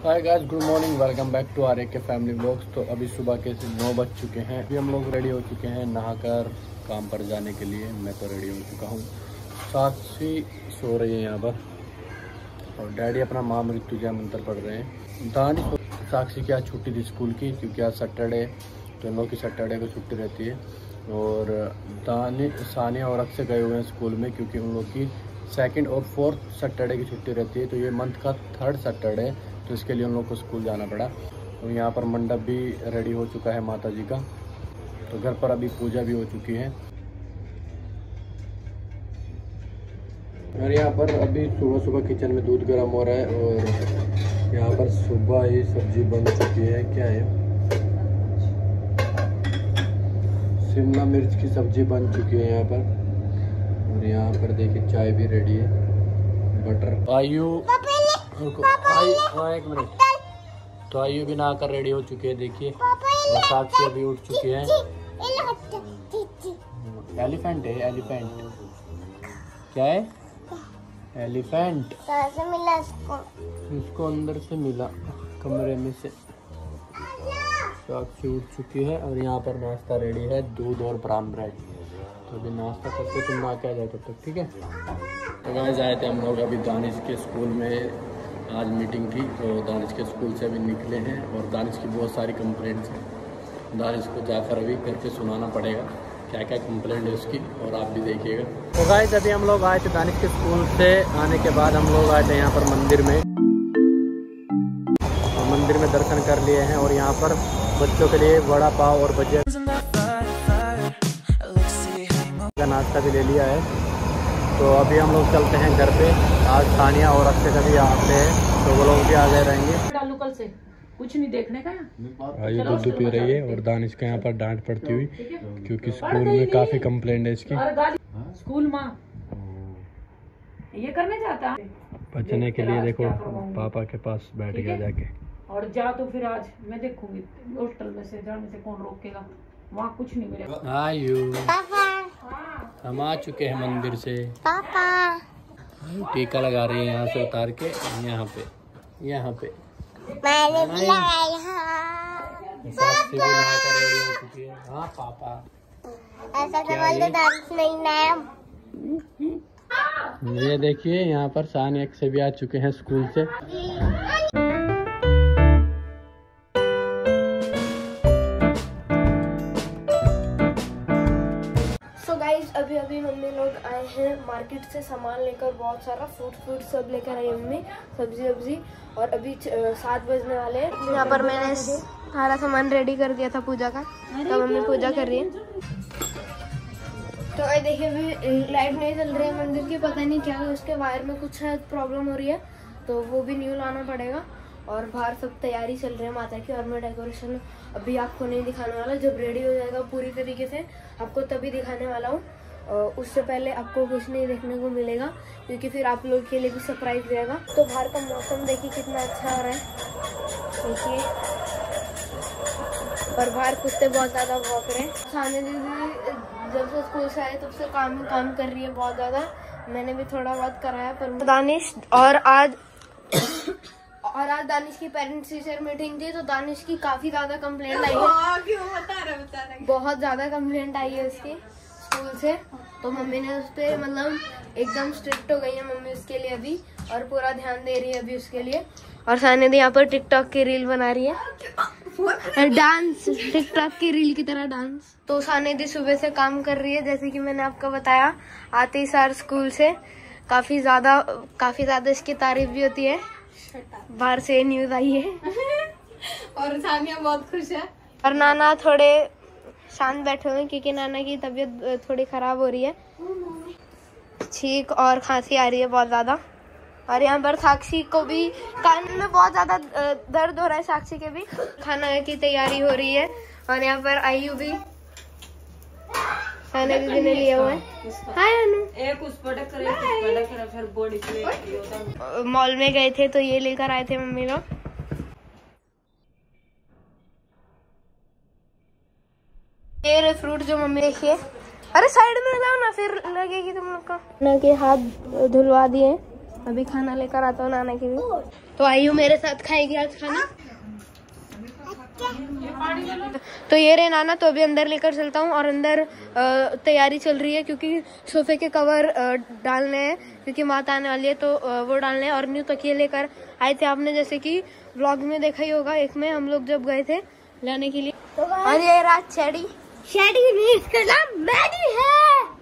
Hi guys, good morning, welcome back to R K family vlogs. तो अभी सुबह के 9 बज चुके हैं। अभी हम लोग रेडी हो चुके हैं नहाकर काम पर जाने के लिए। मैं तो रेडी हो चुका हूँ। साक्षी सो रही है यहाँ पर और डैडी अपना महामृत्युंजय मंत्र पढ़ रहे हैं। दानिश साक्षी की आज छुट्टी थी स्कूल की, क्योंकि आज सैटरडे, तो इन लोग की सैटरडे को छुट्टी रहती है। और दानिश, सानिया और अक्षय गए हुए हैं स्कूल में, क्योंकि उन लोग की सेकंड और फोर्थ सैटरडे की छुट्टी रहती है। तो ये मंथ का थर्ड सैटरडे, तो इसके लिए उन लोग को स्कूल जाना पड़ा। और यहाँ पर मंडप भी रेडी हो चुका है माता जी का। तो घर पर अभी पूजा भी हो चुकी है। और यहाँ पर अभी सुबह सुबह किचन में दूध गर्म हो रहा है और यहाँ पर सुबह ही सब्जी बन चुकी है। क्या है? शिमला मिर्च की सब्जी बन चुकी है यहाँ पर। और यहाँ पर देखिए चाय भी रेडी है, बटर। आयु एक मिनट। तो आयु भी नहाकर रेडी हो चुकी है, देखिए। और साक्षी अभी उठ चुकी है। एलिफेंट है, एलिफेंट। क्या है? एलिफेंट। कहाँ से मिला इसको अंदर से मिला, कमरे में से। साक्षी उठ चुकी है और यहाँ पर नाश्ता रेडी है, दूध और ब्राउन ब्रेड। तो अभी नाश्ता करके तुम ना क्या जाए तब तक, ठीक है? तो गाइस आए थे हम लोग अभी दानिश के स्कूल में, आज मीटिंग थी। तो दानिश के स्कूल से अभी निकले हैं और दानिश की बहुत सारी कंप्लेंट्स हैं। दानिश को जाकर अभी घर पे सुनाना पड़ेगा क्या क्या कंप्लेंट है उसकी, और आप भी देखिएगा। तो गाइस अभी हम लोग आए थे दानिश के स्कूल से। आने के बाद हम लोग आए थे यहाँ पर मंदिर में। मंदिर में दर्शन कर लिए हैं और यहाँ पर बच्चों के लिए वड़ा पाव और भजिया का नाश्ता भी ले लिया है। तो अभी हम लोग चलते हैं घर पे। आज सानिया और अक्षय का भी यहाँ पे है, तो वो लोग भी आ गए रहेंगे। कल से कुछ नहीं देखने का। आयु दूध पी रही है और दानिश का यहाँ पर डांट पड़ती हुई, क्योंकि स्कूल में काफी कंप्लेंट है इसकी। स्कूल माँ ये करने जाता है, बचने के लिए देखो पापा के पास बैठ गया जाके। और जा तो फिर आज मैं देखूंगी हॉस्टल में से जाने से कौन रोकेगा, वहाँ कुछ नहीं मिलेगा। आयु हम आ चुके हैं मंदिर से। पापा टीका लगा रही है यहाँ से उतार के, यहाँ पे मैंने भी लगाया। साक्षी भी नहाकर रेडी हो चुकी है। हाँ पापा, ऐसा सवाल तो डांस नहीं मैम। ये देखिए यहाँ पर सानिया से भी आ चुके हैं स्कूल से। अभी अभी मम्मी लोग आए हैं मार्केट से सामान लेकर, बहुत सारा फ्रूट सब लेकर आई मम्मी, सब्जी। और अभी 7 बजने वाले हैं। यहाँ पर मैंने सारा सामान रेडी कर दिया था पूजा का, तो मम्मी पूजा कर रही है। तो ये देखिए अभी लाइट नहीं चल रही है मंदिर की, पता नहीं क्या है, उसके वायर में कुछ शायद प्रॉब्लम हो रही है, तो वो भी न्यू लाना पड़ेगा। और बाहर सब तैयारी चल रही है माता की, और मैं डेकोरेशन अभी आपको नहीं दिखाने वाला। जब रेडी हो जाएगा पूरी तरीके से आपको तभी दिखाने वाला हूँ। उससे पहले आपको कुछ नहीं देखने को मिलेगा, क्योंकि फिर आप लोग के लिए भी सरप्राइज रहेगा। तो बाहर का मौसम देखिए कितना अच्छा हो रहा है, देखिए। और बाहर कुत्ते बहुत ज़्यादा भौंक रहे हैं। सानिया दीदी जब से स्कूल से आए तब से काम कर रही है बहुत ज़्यादा। मैंने भी थोड़ा बहुत कराया। पर दानिश और आज दानिश की पेरेंट्स टीचर मीटिंग थी, तो दानिश की काफ़ी ज़्यादा कंप्लेंट आई है। बहुत ज़्यादा कंप्लेंट आई है उसकी स्कूल से। तो मम्मी ने उस पर मतलब एकदम स्ट्रिक्ट हो गई है मम्मी उसके लिए अभी, और पूरा ध्यान दे रही है अभी उसके लिए। और सानिया दी यहाँ पर टिकटॉक की रील बना रही है, डांस, टिकटॉक की रील की तरह डांस। तो सानिया दी सुबह से काम कर रही है, जैसे कि मैंने आपको बताया। आते ही सार स्कूल से काफी ज्यादा इसकी तारीफ भी होती है। बाहर से न्यूज आई है और सानिया बहुत खुश है। और नाना थोड़े शांत बैठे हुए, क्योंकि नाना की तबीयत थोड़ी खराब हो रही है, छींक और खांसी आ रही है बहुत ज्यादा। और यहाँ पर साक्षी को भी कान में बहुत ज्यादा दर्द हो रहा है, साक्षी के भी। खाना की तैयारी हो रही है। और यहाँ पर आयु भी खाने दीदी ने लिया हुआ है। हाय अनु। एक उस पटक फिर बॉडी मॉल में गए थे तो ये लेकर आए थे मम्मी लोग। ये फ्रूट जो मम्मी, देखिए। अरे साइड में जाओ ना, फिर लगेगी तुम लोग को। ना के हाथ धुलवा दिए अभी खाना लेकर आता हूँ नाना के लिए। तो आयु मेरे साथ खाएगी आज खाना। तो ये रहे नाना, तो अभी अंदर लेकर चलता हूँ। और अंदर तैयारी चल रही है क्योंकि सोफे के कवर डालने हैं, क्योंकि माता आने वाली है तो वो डालने हैं। और न्यू तकिए लेकर आए थे, आपने जैसे कि व्लॉग में देखा ही होगा, एक में हम लोग जब गए थे लाने के लिए। और ये रात शेडी नहीं, इसका नाम मैडी है।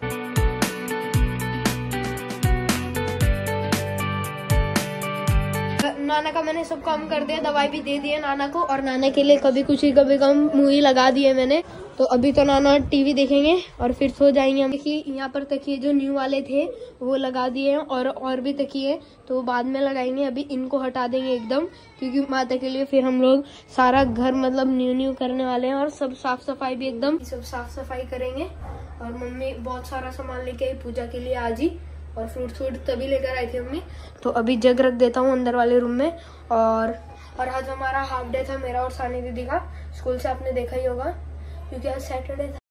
नाना का मैंने सब काम कर दिया, दवाई भी दे दी है नाना को। और नाना के लिए कभी कुछ ही कभी कम मूवी लगा दी है मैंने। तो अभी तो नाना टीवी देखेंगे और फिर सो जाएंगे हम। देखिए यहाँ पर तकिए जो न्यू वाले थे वो लगा दिए हैं, और भी तकिए तो बाद में लगाएंगे। अभी इनको हटा देंगे एकदम, क्योंकि माता के लिए फिर हम लोग सारा घर मतलब न्यू करने वाले हैं। और सब साफ सफाई भी एकदम सब साफ सफाई करेंगे। और मम्मी बहुत सारा सामान लेके आई पूजा के लिए आज ही, और फ्रूट तभी लेकर आई थी मम्मी। तो अभी जग रख देता हूँ अंदर वाले रूम में। और आज हमारा हाफ डे था, मेरा और सानी दीदी का। स्कूल से आपने देखा ही होगा, क्योंकि आज सैटरडे था।